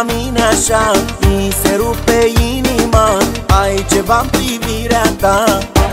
la mine așa, mi se rupe inima, ai ceva-n privirea ta.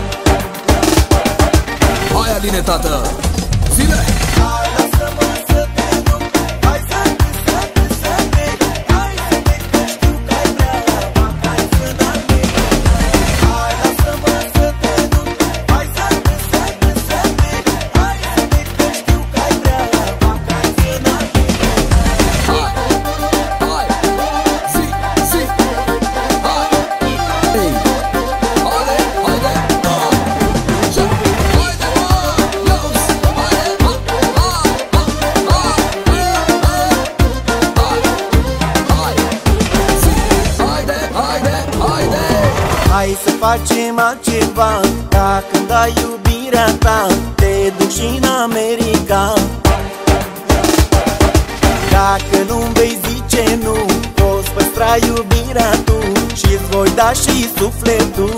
Hai Aline, tată, zile! Hai, lasă-mă să te duc, hai să te, hai să te, că știu că ai vrea, fac hai să n-ai. Hai, lasă-mă să te duc, hai să te, hai să te, că știu că ai vrea, fac hai să n-ai. Hai, hai, zi, zi, hai, ei, haide, haide, ce, haide mă, ios, haide, haide. Hai să facem altceva, dacă îmi dai iubirea ta, te duc și în America. Dacă nu-mi vei zice nu, poți păstra iubirea tu și-ți voi da și sufletul.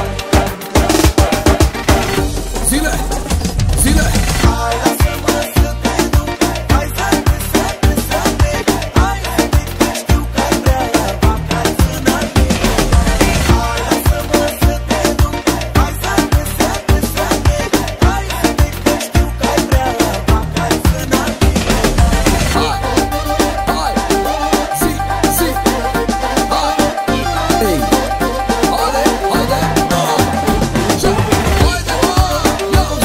Zile, zile! Hai, lasă-mă să te duc, hai să te, hai să te, că știu că ai vrea, fac hai să n-ai. Hai, lasă-mă să te duc, hai să te, hai să te, că știu că ai vrea, fac hai să n-ai. Hai, hai, zi, zi, hai, ei, haide, haide, ce, haide mă, ios,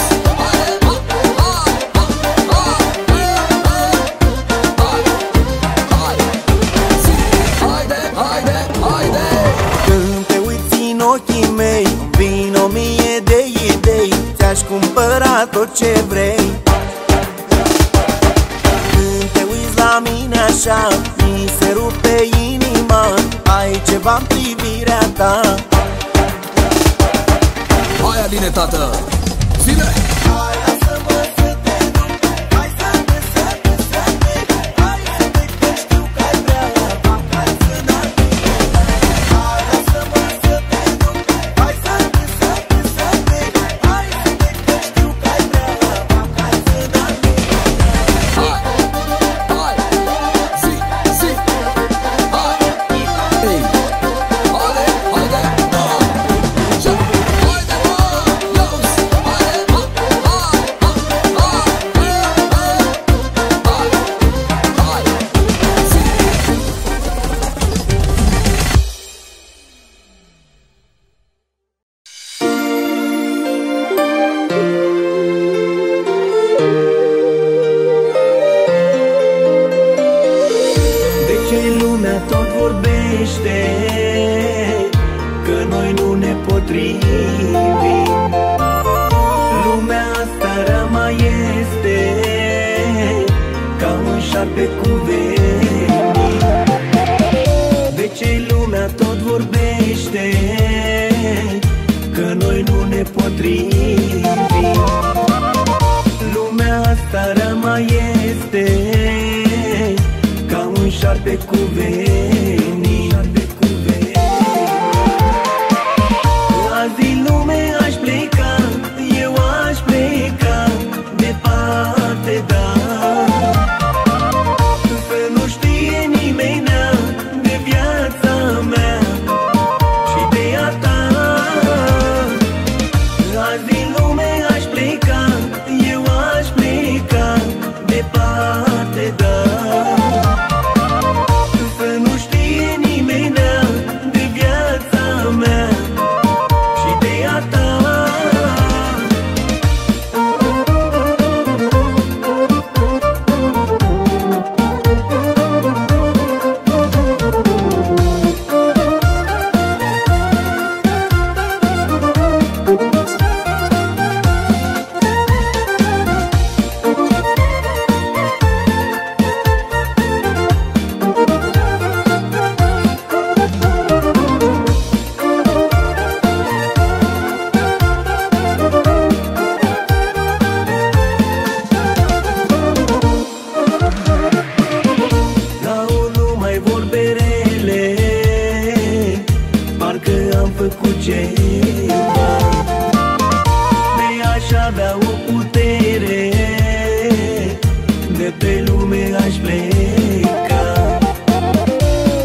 haide, haide, haide. Când te uiți în ochii mei, vin 1000 de idei, ți-aș cumpăra tot ce vrei. Când te uiți la mine așa, mi se rupe inima, ai ceva-n privirea ta. Hai Aline, tată, zile! Hai, lasă-mă să te duc, hai să te, hai să te, că știu că ai vrea, fac hai să n-ai. Hai, lasă-mă să te duc, hai să te, hai să te, că știu că ai vrea, fac hai să n-ai. Hai, hai, zi, zi, hai, ei, haide, haide, ce, haide mă, ios, haide, hai, zi. De ce lumea tot vorbește că noi nu ne potrivim? Lumea asta rea mai este ca un șarpe cu venii. De ce lumea tot vorbește că noi nu ne potrivim? Lumea asta rea mai este ca un șarpe cu venii. Azi în lume aș pleca, eu aș pleca departe, da, să nu știe nimeni de viața mea și de a ta. Azi în lume aș pleca, eu aș pleca departe, da, să nu știe nimeni de viața mea și de a ta. N-au numai vorbe rele, parcă am făcut ceva. De-aș avea o putere, de pe lume aș pleca.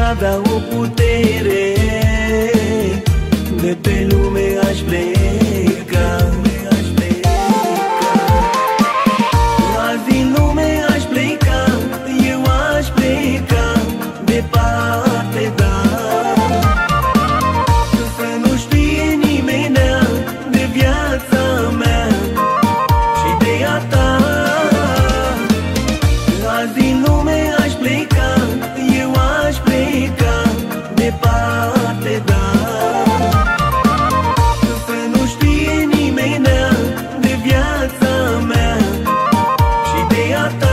avea o putere, de pe lume aș pleca. Azi din lume aș pleca, eu aș pleca departe, da. Să nu știe nimeni de viața mea și de a ta. Azi din lume aș pleca, eu aș pleca departe, da. Să nu știe nimeni de viața mea și de a ta.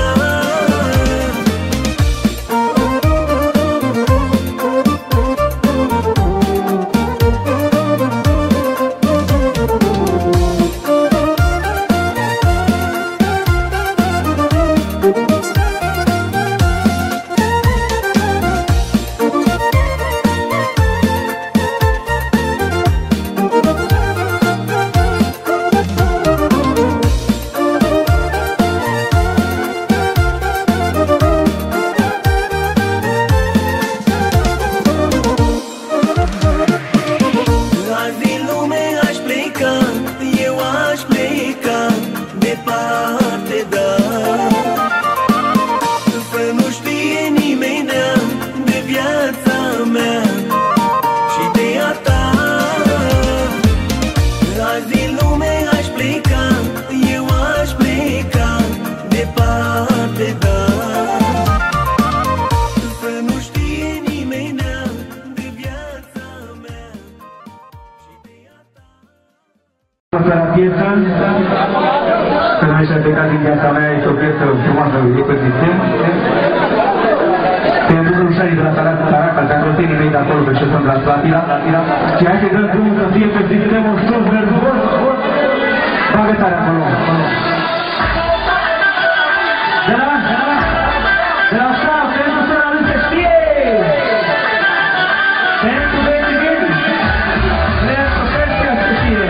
Piesă, se numește Plecat din viața mea, este o piesă frumoasă de poziție. Pentru grușarii de la Saracal, pentru tenii mei de acolo, pe ce sunt de la Slatira. Și hai să dăm drumul să fie pe sistemul sus, verduros. Bagă tare acolo. De la sau, pentru să la lui se știe! Pentru vecini! Pentru festea se știe!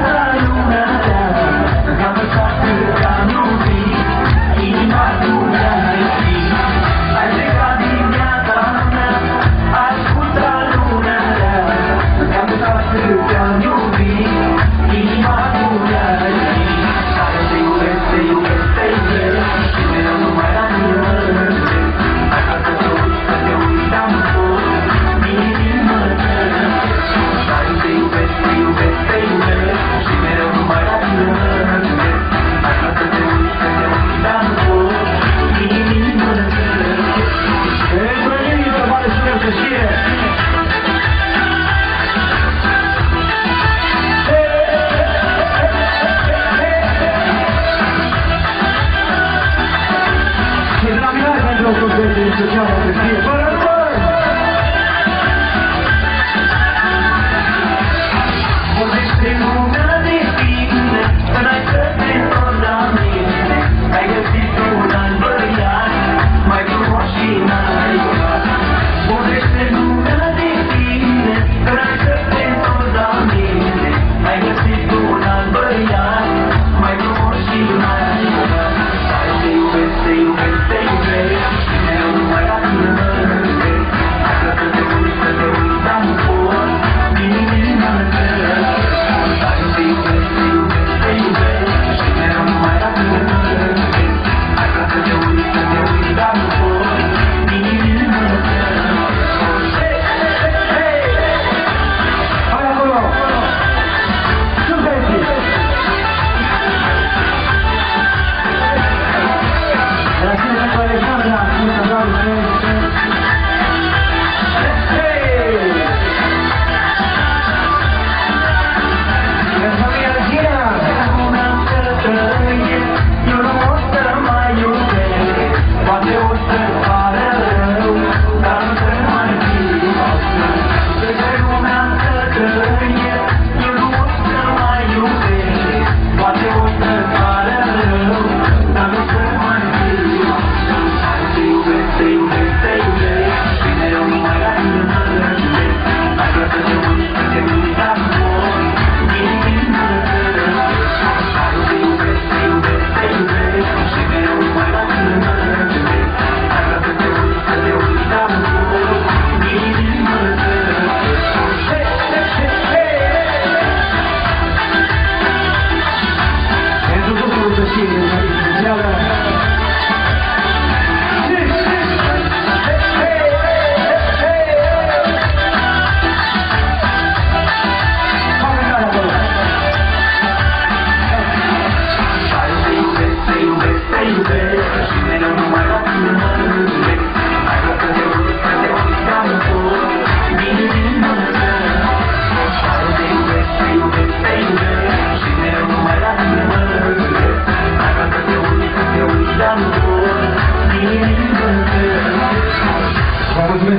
Inima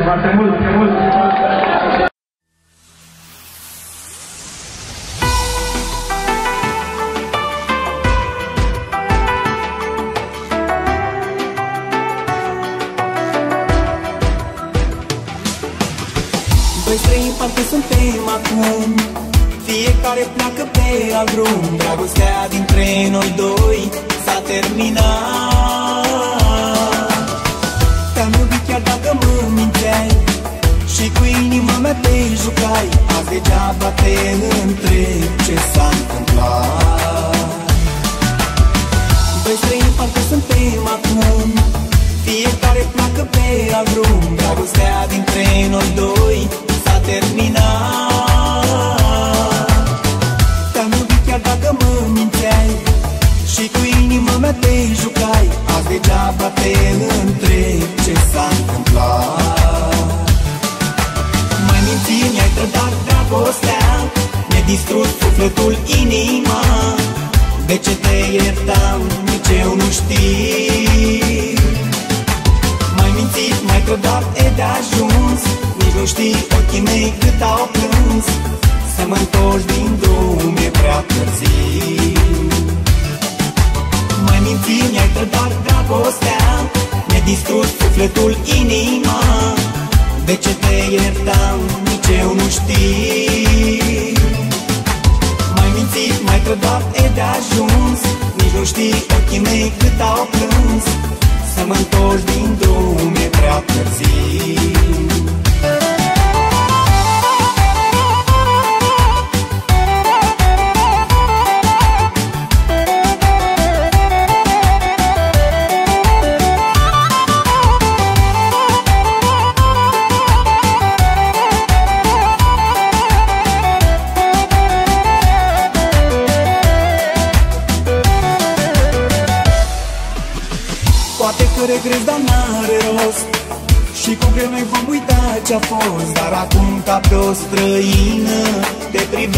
foarte mult, mult. Doi străini parcă suntem acum, fiecare pleacă pe alt drum. Dragostea dintre noi doi s-a terminat. Te-am iubit chiar dacă mă minteai și cu inima mea te jucai. Azi degeaba te întreb ce s-a întâmplat. Doi străini parcă suntem acum, fiecare pleacă pe alt drum. Dragostea dintre noi doi s-a terminat. Te-am iubit chiar dacă mă minteai și cu inima mea te jucai. Azi degeaba te întreb ce s-a întâmplat. Mai mințit, mi-ai trădat dragostea, mi-ai distrus sufletul, inima. De ce te iertam, nici eu nu știu. M-ai mințit, m-ai trădat, e de ajuns. Nici nu știi ochii mei cât au plâns. Să mă întorci din drum e prea târziu. M-ai mințit, mi-ai trădat dragostea, mi-ai distrus sufletul, inima. De ce te iertam, nici eu nu știu. M-ai mințit, m-ai trădat, e de ajuns. Nici nu știi ochii mei cât au plâns. Să mă întorci din drum e prea târziu. Poate că regret, dar n-are rost și cu greu noi vom uita ce-a fost. Dar acum ca pe o străină te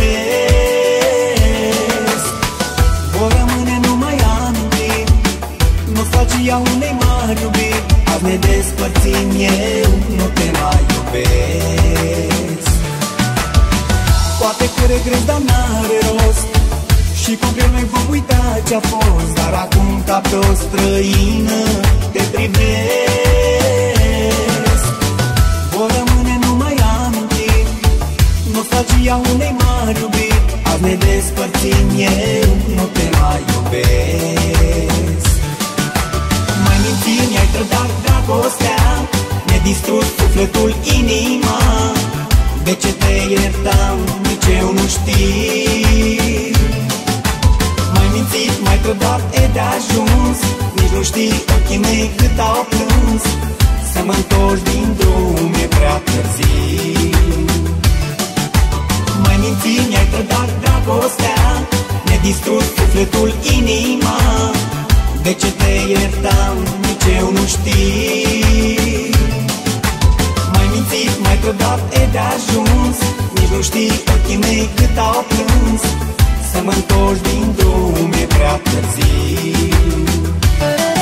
privesc. Vor rămâne numai amintiri, nostalgia unei mari iubiri. Azi ne despărțim, eu nu te mai iubesc. Poate că regret, dar n-are rost și cu greu noi vom uita ce-a fost. Dar acum ca pe o străină te privesc. Vor rămâne numai amintiri, nostalgia unei mari iubiri. Azi ne despărțim, eu nu te mai iubesc. M-ai mințit, mi-ai trădat dragostea, mi-ai distrus sufletul, inima. De ce te iertam, nici eu nu știu. M-ai mințit, m-ai trădat, e de ajuns. Nici nu știi ochii mei cât au plâns. Să mă întorci din drum e prea târziu. M-ai mințit, mi-ai trădat dragostea, mi-ai distrus sufletul, inima. De ce te iertam, nici eu nu știu. M-ai mințit, m-ai trădat, e de ajuns. Nici nu știi ochii mei cât au plâns. Să mă întorci din drum e prea târziu.